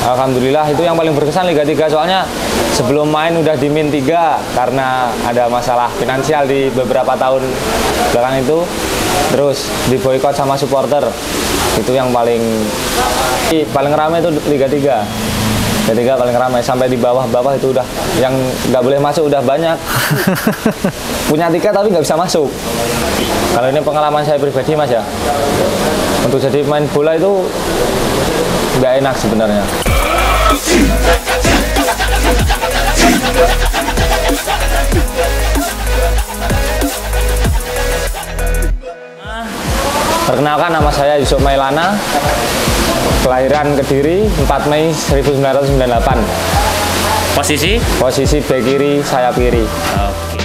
Alhamdulillah itu yang paling berkesan Liga 3, soalnya sebelum main udah di -3 karena ada masalah finansial di beberapa tahun belakang itu, terus diboikot sama supporter. Itu yang paling ramai itu Liga 3. Liga 3 paling ramai, sampai di bawah-bawah itu udah yang nggak boleh masuk udah banyak. Punya tiket tapi nggak bisa masuk. Kalau ini pengalaman saya pribadi Mas ya, untuk jadi main bola itu nggak enak sebenarnya. Perkenalkan, nama saya Yusuf Mailana, kelahiran Kediri 4 Mei 1998. Posisi bek kiri, sayap kiri. Oke.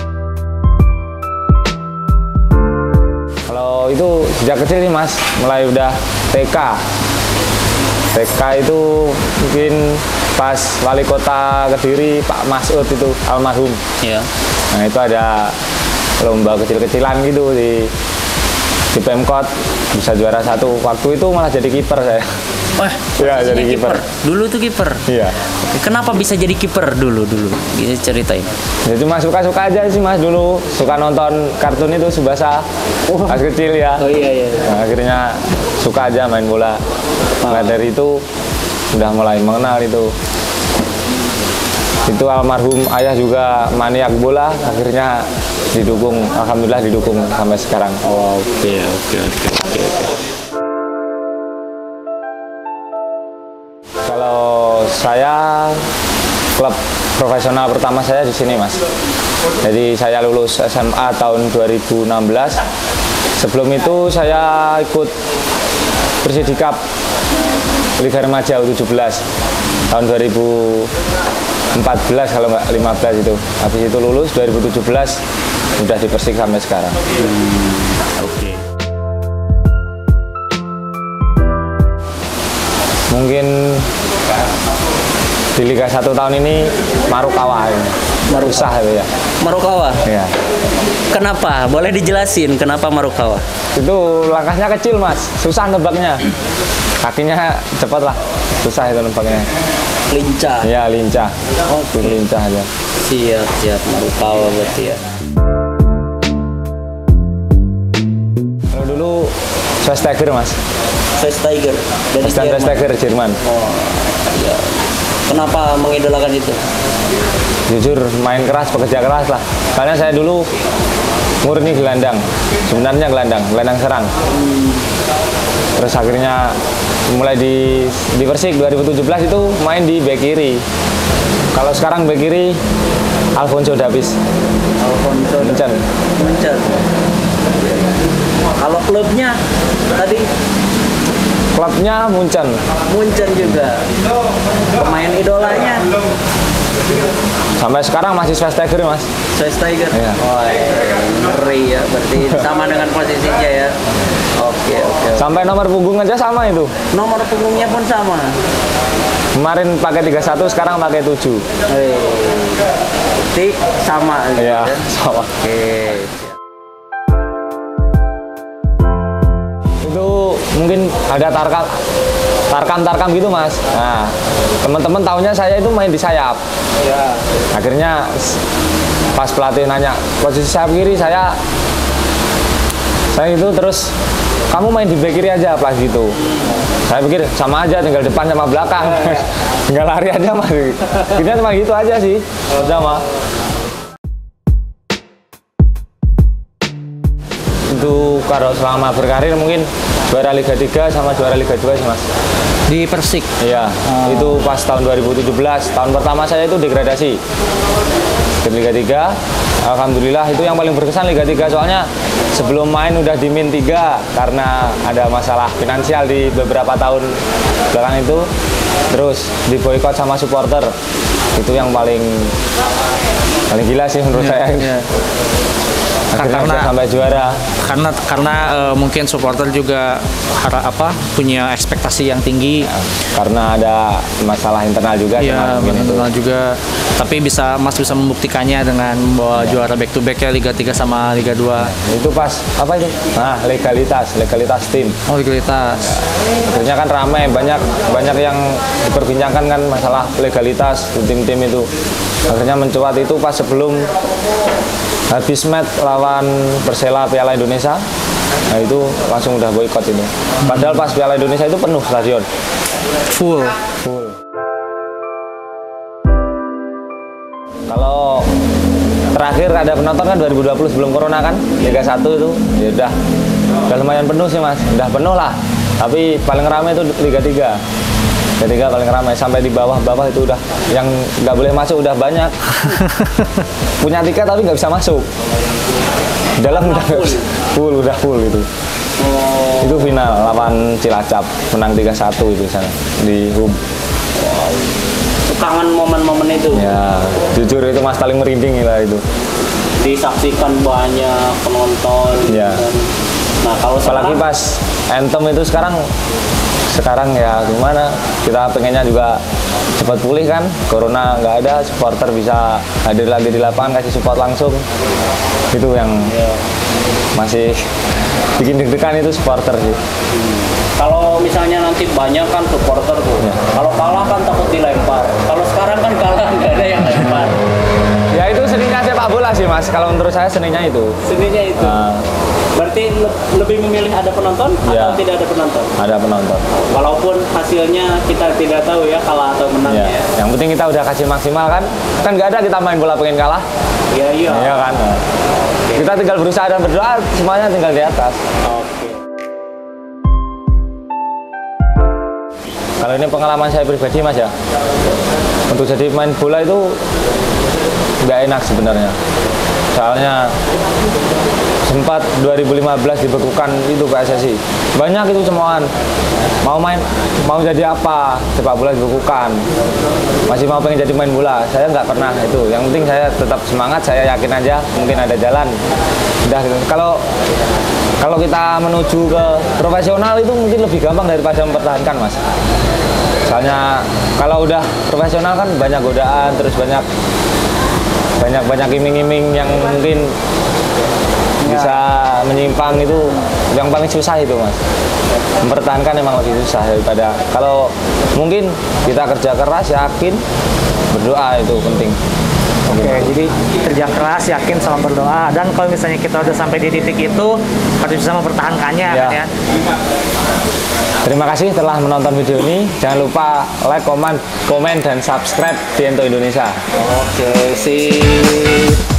Kalau itu sejak kecil nih Mas, mulai udah TK. TK itu mungkin pas wali kota Kediri Pak Masud itu almarhum. Iya. Nah itu ada lomba kecil-kecilan gitu di Pemkot, bisa juara 1. Waktu itu malah jadi kiper saya. Wah, ya, jadi kiper. Dulu tuh kiper. Iya. Kenapa bisa jadi kiper dulu? Bisa ceritain. Ya cuma suka-suka aja sih Mas, dulu suka nonton kartun itu Tsubasa. Pas kecil ya. Oh iya. Nah, akhirnya suka aja main bola. Nah, dari itu udah mulai mengenal itu. Itu almarhum ayah juga maniak bola, akhirnya didukung, alhamdulillah didukung sampai sekarang. Oke. Kalau saya, klub profesional pertama saya di sini Mas. Jadi saya lulus SMA tahun 2016. Sebelum itu saya ikut Persidikap Liga Remaja U17 tahun 2014 kalau nggak 15 itu. Habis itu lulus 2017 udah di Persik sampai sekarang. Oke. Mungkin di Liga 1 tahun ini Marukawa ini. Susah itu ya. Marukawa? Iya. Kenapa? Boleh dijelasin kenapa Marukawa? Itu langkahnya kecil Mas, susah nebaknya. Kakinya cepat lah, susah itu nebaknya. Lincah? Iya, lincah. Oke. Lincah aja. Siap, Marukawa berarti ya. Kalau dulu Schweinsteiger Mas. Schweinsteiger dari Jerman. Schweinsteiger Jerman. Oh, iya. Kenapa mengidolakan itu? Jujur main keras, pekerja keras lah. Karena saya dulu murni gelandang. Sebenarnya gelandang serang. Terus akhirnya mulai di Persik 2017 itu main di bek kiri. Kalau sekarang bek kiri Alfonso Davies. Munchen. Kalau klubnya tadi? Klubnya Munchen juga. Pemain idolanya? Sampai sekarang masih Schweinsteiger Mas. Schweinsteiger? Iya. Oh, ngeri ya. Berarti sama dengan posisinya ya. Oke. Sampai nomor punggung aja sama itu. Nomor punggungnya pun sama? Kemarin pakai 31, sekarang pakai 7. Berarti sama gitu. Iya, sama. Oke. Itu mungkin ada tarkam gitu Mas. Nah, teman-teman tahunya saya itu main di sayap. Ya. Akhirnya pas pelatih nanya posisi sayap kiri, saya itu terus kamu main di bek kiri aja pas gitu. Saya pikir sama aja, tinggal depan sama belakang. Tinggal lari aja Mas. Kira cuma gitu aja sih. Sama. Itu kalau selama berkarir mungkin juara Liga 3 sama juara Liga 2 sih Mas. Di Persik? Iya, itu pas tahun 2017. Tahun pertama saya itu degradasi di Liga 3. Alhamdulillah itu yang paling berkesan Liga 3, soalnya sebelum main udah di -3 karena ada masalah finansial di beberapa tahun belakang itu. Terus diboikot sama supporter. Itu yang paling gila sih menurut saya. Akhirnya karena bisa sampai juara. karena mungkin supporter juga punya ekspektasi yang tinggi. Karena ada masalah internal juga Ya, mungkin itu. internal juga. Tapi Mas bisa membuktikannya dengan membawa juara back to back ya, Liga 3 sama Liga 2. Itu pas apa itu? Nah, legalitas tim. Oh, legalitas. Akhirnya kan ramai, banyak yang diperbincangkan kan masalah legalitas di tim-tim itu. Akhirnya mencuat itu pas sebelum habis match lawan Persela Piala Indonesia. Nah itu langsung udah boikot itu. Padahal pas Piala Indonesia itu penuh stadion. Full. Kalau terakhir ada penonton kan 2020 sebelum corona kan, Liga 1 itu ya udah lumayan penuh sih Mas, udah penuh lah. Tapi paling ramai itu Liga 3. Liga 3 paling ramai, sampai di bawah itu udah yang nggak boleh masuk udah banyak. Punya tiket tapi nggak bisa masuk. Di dalam udah full itu. Itu final lawan Cilacap, menang 3-1 itu sana di hub. Kangen momen-momen itu. Ya, jujur itu Mas paling merinding lah itu. Disaksikan banyak penonton. Ya. Gitu. Nah, kalau Apalagi sekarang, pas Anthem itu sekarang ya gimana, kita pengennya juga cepat pulih kan, corona nggak ada, supporter bisa hadir lagi di lapangan, kasih support langsung. Itu yang masih bikin deg-degan itu supporter sih. kalau misalnya nanti banyak kan supporter tuh. Ya. Kalau kalah kan takut dilempar. Kalau sekarang kan kalah nggak ada yang lempar. Ya itu seninya sepak bola sih Mas, kalau menurut saya seninya itu. Seninya itu. Berarti lebih memilih ada penonton Ya. atau tidak ada penonton? Ada penonton. Walaupun hasilnya kita tidak tahu ya, kalah atau menangnya. Ya. Yang penting kita udah kasih maksimal kan nggak ada kita main bola pengen kalah. Iya. Iya kan. Kita tinggal berusaha dan berdoa, semuanya tinggal di atas. Oke. Kalau ini pengalaman saya pribadi Mas ya, untuk jadi main bola itu nggak enak sebenarnya. Soalnya sempat 2015 dibekukan itu PSSI. Banyak itu cemohan. Mau jadi apa? Sepak bola dibekukan. Masih mau pengen jadi main bola. Saya nggak pernah itu. Yang penting saya tetap semangat. Saya yakin aja mungkin ada jalan. Udah gitu. Kalau kita menuju ke profesional itu mungkin lebih gampang daripada mempertahankan Mas. Soalnya kalau udah profesional kan banyak godaan, terus banyak iming-iming yang mungkin bisa menyimpang, itu yang paling susah itu Mas. Mempertahankan emang lebih susah daripada kalau mungkin kita kerja keras, yakin, berdoa itu penting. Oke, jadi kerja keras, yakin sama berdoa, dan kalau misalnya kita udah sampai di titik itu harus bisa mempertahankannya Ya. kan ya. Terima kasih telah menonton video ini. Jangan lupa like, komen, dan subscribe di Ento Indonesia. Oke, sip.